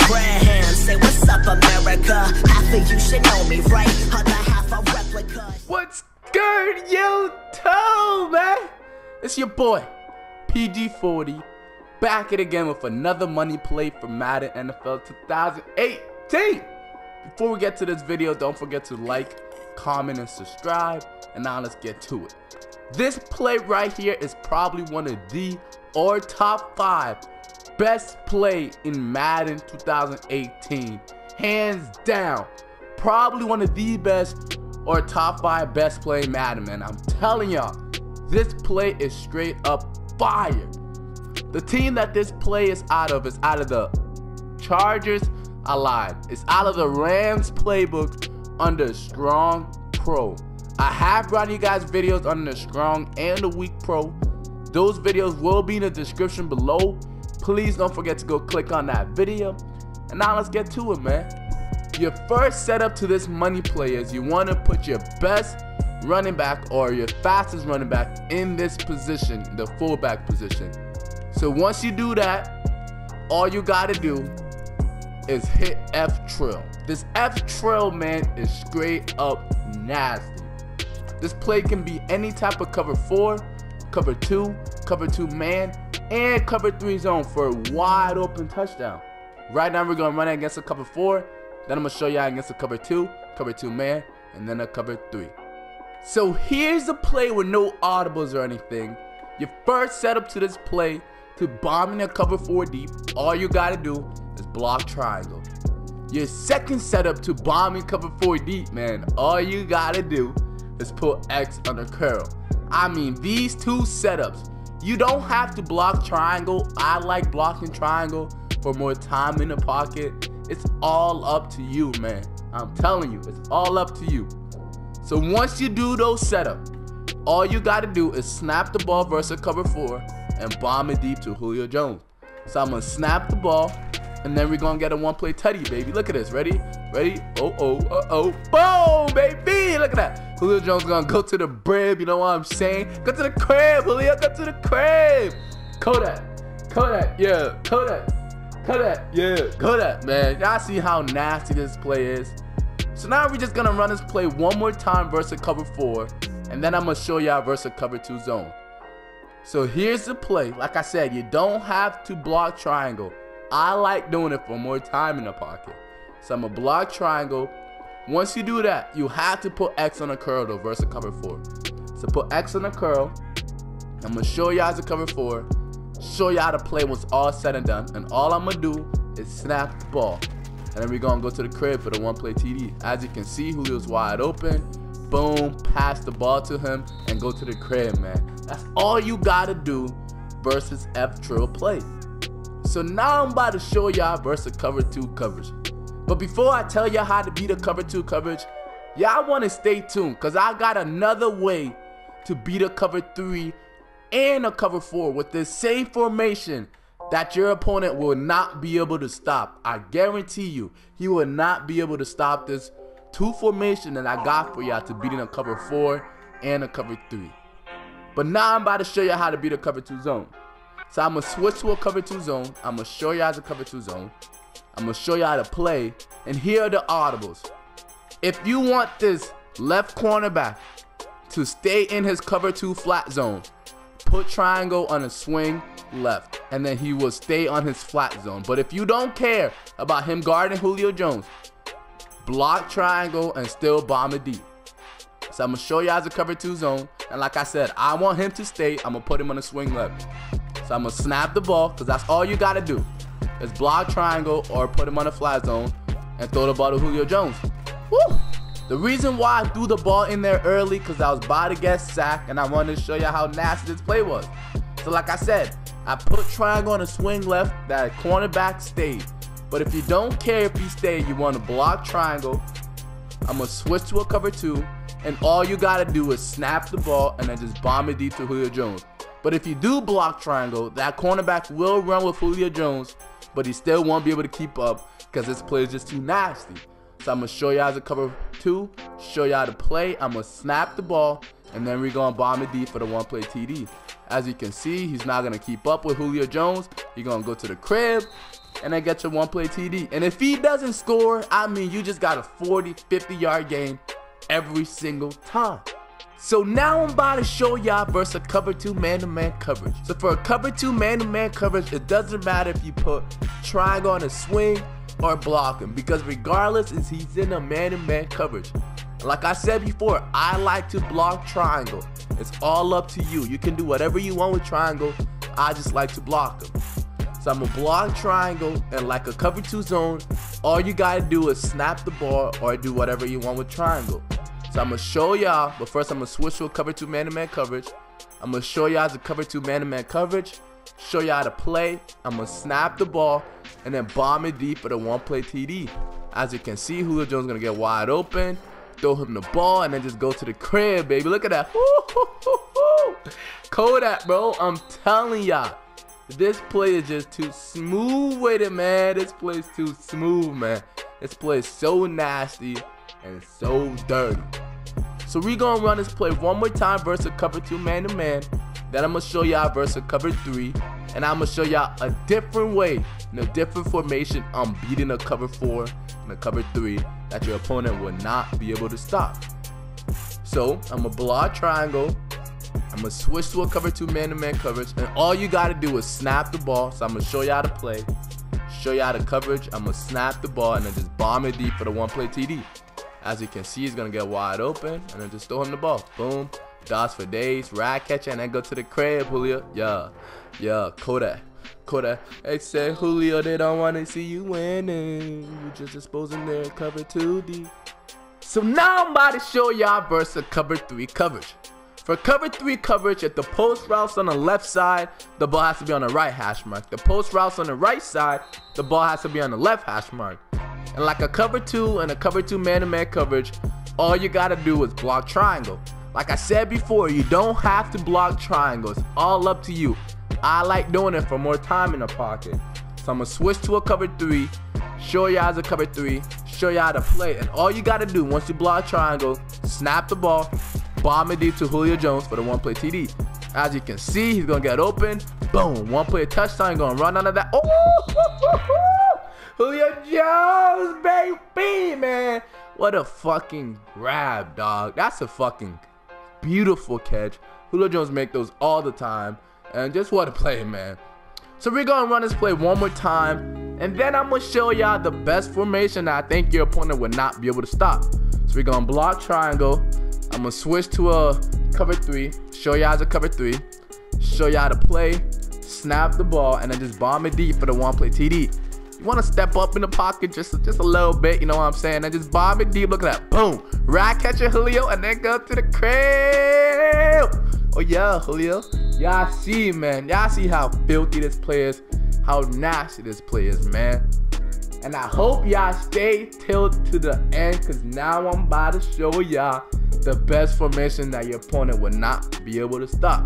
Graham. Say what's up, America. Half of you should know me, right? Other half a replica. What's good, YouTube, man? It's your boy, PG40, back at it again with another money play for Madden NFL 2018. Before we get to this video, don't forget to like, comment, and subscribe. And now let's get to it. This play right here is probably one of the or top 5 best play in Madden 2018. Hands down. Probably one of the best or top 5 best play in Madden, man. I'm telling y'all, this play is straight up fire. The team that this play is out of the Chargers. I lied. It's out of the Rams playbook under Strong Pro. I have brought you guys videos on the Strong and the Weak Pro. Those videos will be in the description below. Please don't forget to go click on that video. And now let's get to it, man. Your first setup to this money play is you want to put your best running back or your fastest running back in this position, the fullback position. So once you do that, all you got to do is hit F trill. This F trill, man, is straight up nasty. This play can be any type of cover 4, cover 2, cover 2 man, and cover 3 zone for a wide open touchdown. Right now we're gonna run it against a cover 4, then I'm gonna show you against a cover 2 man, and then a cover 3. So here's the play with no audibles or anything. Your first setup to this play to bomb in a cover 4 deep, all you gotta do is block triangle. Your second setup to bomb in cover 4 deep, man, all you gotta do is put X under curl. I mean, these two setups, you don't have to block triangle. I like blocking triangle for more time in the pocket. It's all up to you, man. I'm telling you, it's all up to you. So once you do those setups, all you gotta do is snap the ball versus cover 4 and bomb it deep to Julio Jones. So I'm gonna snap the ball, and then we're gonna get a one-play tutty, baby. Look at this. Ready? Ready? Boom, baby. Look at that. Julio Jones gonna go to the crib. You know what I'm saying? Go to the crib, Julio. Go to the crib. Kodak. Yeah. Kodak. Yeah. Kodak, man. Y'all see how nasty this play is? So now we're just gonna run this play one more time versus cover 4, and then I'm gonna show y'all versus cover 2 zone. So here's the play. Like I said, you don't have to block triangle. I like doing it for more time in the pocket. So I'm gonna block triangle. Once you do that, you have to put X on a curl though versus cover 4. So put X on a curl. I'm gonna show y'all as a cover 4. Show y'all how to play once all said and done. And all I'm gonna do is snap the ball. And then we're gonna go to the crib for the one-play TD. As you can see, Julio's wide open. Boom, pass the ball to him and go to the crib, man. That's all you gotta do versus F trill play. So now I'm about to show y'all versus cover 2 coverage. But before I tell y'all how to beat a cover 2 coverage, y'all want to stay tuned because I got another way to beat a cover 3 and a cover 4 with the same formation that your opponent will not be able to stop. I guarantee you, he will not be able to stop this 2 formation that I got for y'all to beat in a cover 4 and a cover 3. But now I'm about to show you how to beat a cover 2 zone. So I'm going to switch to a cover 2 zone. I'm going to show you as a cover 2 zone. I'm going to show you how to play. And here are the audibles. If you want this left cornerback to stay in his cover 2 flat zone, put triangle on a swing left. And then he will stay on his flat zone. But if you don't care about him guarding Julio Jones, block triangle and still bomb it deep. So I'm going to show you as a cover 2 zone. And like I said, I want him to stay. I'm going to put him on a swing left. So I'm going to snap the ball because that's all you got to do. Is block triangle or put him on a flat zone and throw the ball to Julio Jones. Woo! The reason why I threw the ball in there early because I was about to get sacked and I wanted to show you how nasty this play was. So like I said, I put triangle on a swing left, that cornerback stayed. But if you don't care if he stayed, you want to block triangle. I'm going to switch to a cover 2 and all you got to do is snap the ball and then just bomb it deep to Julio Jones. But if you do block triangle, that cornerback will run with Julio Jones, but he still won't be able to keep up because this play is just too nasty. So I'm going to show you how to cover 2, show you how to play. I'm going to snap the ball, and then we're going to bomb it deep for the one-play TD. As you can see, he's not going to keep up with Julio Jones. You're going to go to the crib and then get your one play TD. And if he doesn't score, I mean, you just got a 40, 50-yard game every single time. So now I'm about to show y'all versus a cover 2 man-to-man coverage. So for a cover 2 man-to-man coverage, it doesn't matter if you put triangle on a swing or block him, because regardless if he's in a man-to-man coverage. Like I said before, I like to block triangle. It's all up to you. You can do whatever you want with triangle. I just like to block them. So I'm gonna block triangle, and like a cover 2 zone, all you gotta do is snap the ball or do whatever you want with triangle. So I'm gonna show y'all, but first I'm gonna switch to a cover 2 man-to-man coverage. I'm gonna show y'all the cover 2 man-to-man coverage, show y'all how to play. I'm gonna snap the ball and then bomb it deep for the one play TD. As you can see, Julio Jones is gonna get wide open, throw him the ball, and then just go to the crib, baby. Look at that. Kodak, bro. I'm telling y'all, this play is just too smooth with it, man. This play is too smooth, man. This play is so nasty and so dirty. So we gonna run this play one more time versus a cover 2 man-to-man. Then I'm gonna show y'all versus a cover 3, and I'm gonna show y'all a different way, in a different formation, I'm beating a cover 4 and a cover 3 that your opponent will not be able to stop. So I'm gonna block triangle. I'm gonna switch to a cover 2 man-to-man coverage, and all you gotta do is snap the ball. So I'm gonna show y'all how to play, show y'all the coverage. I'm gonna snap the ball and then just bomb it deep for the one play TD. As you can see, he's gonna get wide open and then just throw him the ball. Boom, dots for days, rag catcher, and then go to the crib, Julio. Yeah, Kodak. They say, Julio, they don't wanna see you winning. You just exposing their cover 2D. So now I'm about to show y'all versus a cover 3 coverage. For cover 3 coverage, if the post routes on the left side, the ball has to be on the right hash mark. The post routes on the right side, the ball has to be on the left hash mark. And like a cover 2 and a cover 2 man-to-man coverage, all you gotta do is block triangle. Like I said before, you don't have to block triangle. It's all up to you. I like doing it for more time in the pocket. So I'm gonna switch to a cover 3, show y'all as a cover 3, show y'all how to play. And all you gotta do once you block triangle, snap the ball, bomb it deep to Julio Jones for the one play TD. As you can see, he's gonna get open. Boom, one play touchdown, gonna run out of that. Oh, Julio Jones, baby, man. What a fucking grab, dog. That's a fucking beautiful catch. Julio Jones make those all the time. And just what a play, man. So we're gonna run this play one more time, and then I'm gonna show y'all the best formation that I think your opponent would not be able to stop. So we're gonna block triangle. I'm gonna switch to a cover 3, show y'all as a cover 3, show y'all how to play, snap the ball, and then just bomb it deep for the one play TD. You want to step up in the pocket just a little bit, you know what I'm saying? And just bomb it deep. Look at that. Boom. Rag catcher Julio, and then go to the crib. Oh yeah, Julio. Y'all see, man. Y'all see how filthy this play is, how nasty this play is, man. And I hope y'all stay till to the end, because now I'm about to show y'all the best formation that your opponent will not be able to stop.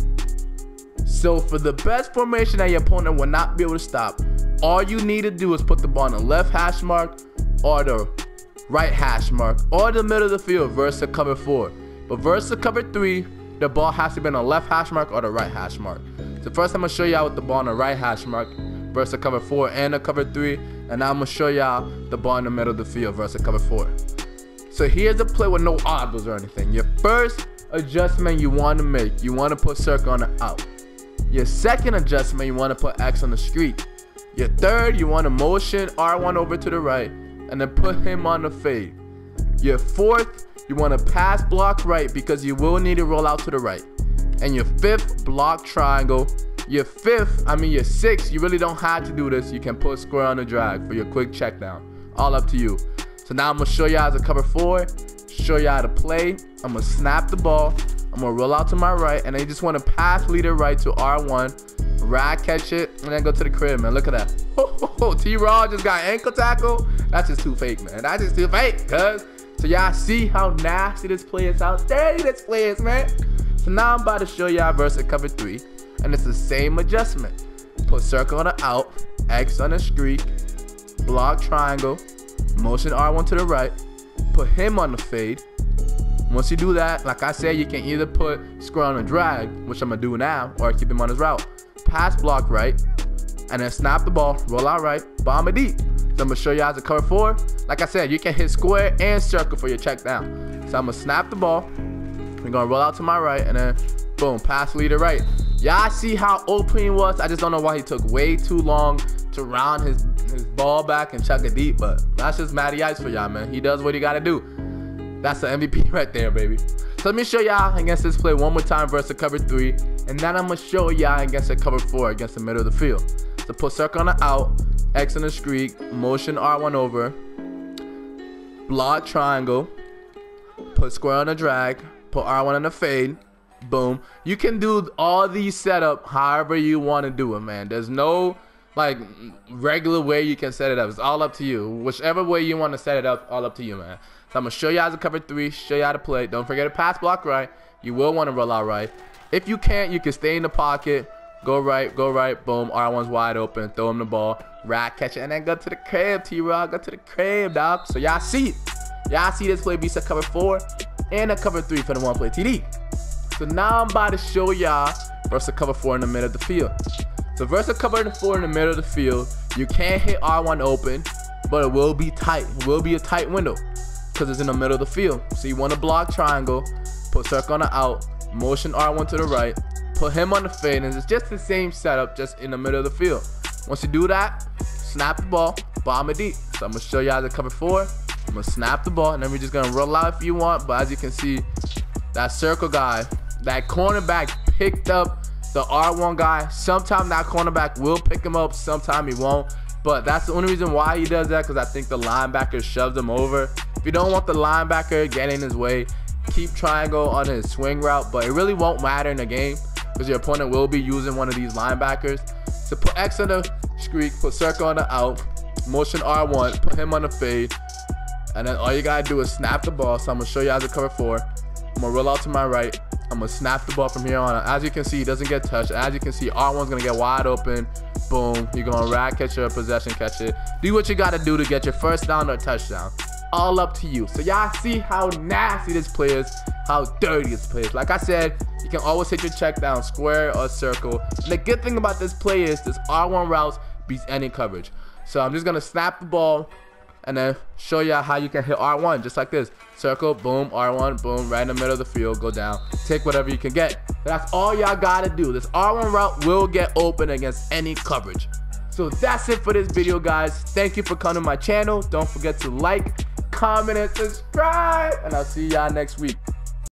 So for the best formation that your opponent will not be able to stop, all you need to do is put the ball on the left hash mark or the right hash mark or the middle of the field versus cover 4. But versus cover 3, the ball has to be on the left hash mark or the right hash mark. So first I'm going to show y'all with the ball on the right hash mark versus cover 4 and a cover 3. And now I'm going to show y'all the ball in the middle of the field versus cover 4. So here's a play with no audibles or anything. Your first adjustment you want to make, you want to put circle on the out. Your second adjustment, you want to put X on the streak. Your third, you want to motion R1 over to the right and then put him on the fade. Your fourth, you want to pass block right because you will need to roll out to the right. And your fifth, block triangle. Your sixth, you really don't have to do this. You can put square on the drag for your quick check down. All up to you. So now I'm going to show y'all as a cover 4, show y'all how to play. I'm going to snap the ball. I'm going to roll out to my right, and then you just want to pass leader right to R1, rag catch it, and then go to the crib, man. Look at that. T-Raw just got ankle tackle. That's just too fake, man. That's just too fake, cuz. So y'all see how nasty this play is, how dirty this play is, man. So now I'm about to show y'all versus cover 3, and it's the same adjustment. Put circle on the out, X on the streak, block triangle, motion R1 to the right, put him on the fade, Once you do that, like I said, you can either put square on a drag, which I'm gonna do now, or keep him on his route. Pass block right, and then snap the ball, roll out right, bomb it deep. So I'm gonna show you how to cover 4. Like I said, you can hit square and circle for your check down. So I'm gonna snap the ball. We're gonna roll out to my right, and then boom, pass leader right. Y'all see how open he was? I just don't know why he took way too long to round his ball back and chuck it deep, but that's just Matty Ice for y'all, man. He does what he gotta do. That's the MVP right there, baby. So let me show y'all against this play one more time versus cover 3, and then I'm gonna show y'all against a cover 4 against the middle of the field. So put circle on the out, X in the streak, motion R1 over, block triangle, put square on the drag, put R1 on the fade, boom. You can do all these setup however you want to do it, man. There's no like regular way you can set it up. It's all up to you. Whichever way you want to set it up, all up to you, man. So I'm gonna show you how to cover 3, show you how to play. Don't forget to pass block right. You will want to roll out right. If you can't, you can stay in the pocket, go right, boom. R1's wide open, throw him the ball, rack, catch it, and then go to the crib, T-Rock. Go to the crib, dog. So y'all see this play beats a cover 4 and a cover 3 for the one play TD. So now I'm about to show y'all versus a cover 4 in the middle of the field. So versus a cover 4 in the middle of the field, you can't hit R1 open, but it will be tight. It will be a tight window because it's in the middle of the field. So you want to block triangle, put circle on the out, motion R1 to the right, put him on the fade, and it's just the same setup, just in the middle of the field. Once you do that, snap the ball, bomb it deep. So I'm gonna show you how to cover 4. I'm gonna snap the ball, and then we're just gonna roll out if you want. But as you can see, that circle guy, that cornerback picked up the R1 guy. Sometimes that cornerback will pick him up, sometimes he won't. But that's the only reason why he does that, because I think the linebacker shoves him over. If you don't want the linebacker getting in his way, keep triangle on his swing route. But it really won't matter in the game because your opponent will be using one of these linebackers. So put X on the streak, put circle on the out, motion R1, put him on the fade, and then all you gotta do is snap the ball. So I'm gonna show you how to cover 4. I'm gonna roll out to my right. I'm gonna snap the ball from here on. As you can see, he doesn't get touched. As you can see, R1's gonna get wide open. Boom. You're gonna rack catch your possession, catch it. Do what you gotta do to get your first down or touchdown. All up to you. So y'all see how nasty this play is, how dirty this play is. Like I said, you can always hit your check down square or circle. And the good thing about this play is this R1 routes beats any coverage. So I'm just gonna snap the ball and then show y'all how you can hit R1 just like this. Circle, boom, R1, boom, right in the middle of the field, go down. Take whatever you can get. That's all y'all gotta do. This R1 route will get open against any coverage. So that's it for this video, guys. Thank you for coming to my channel. Don't forget to like, comment, and subscribe. And I'll see y'all next week.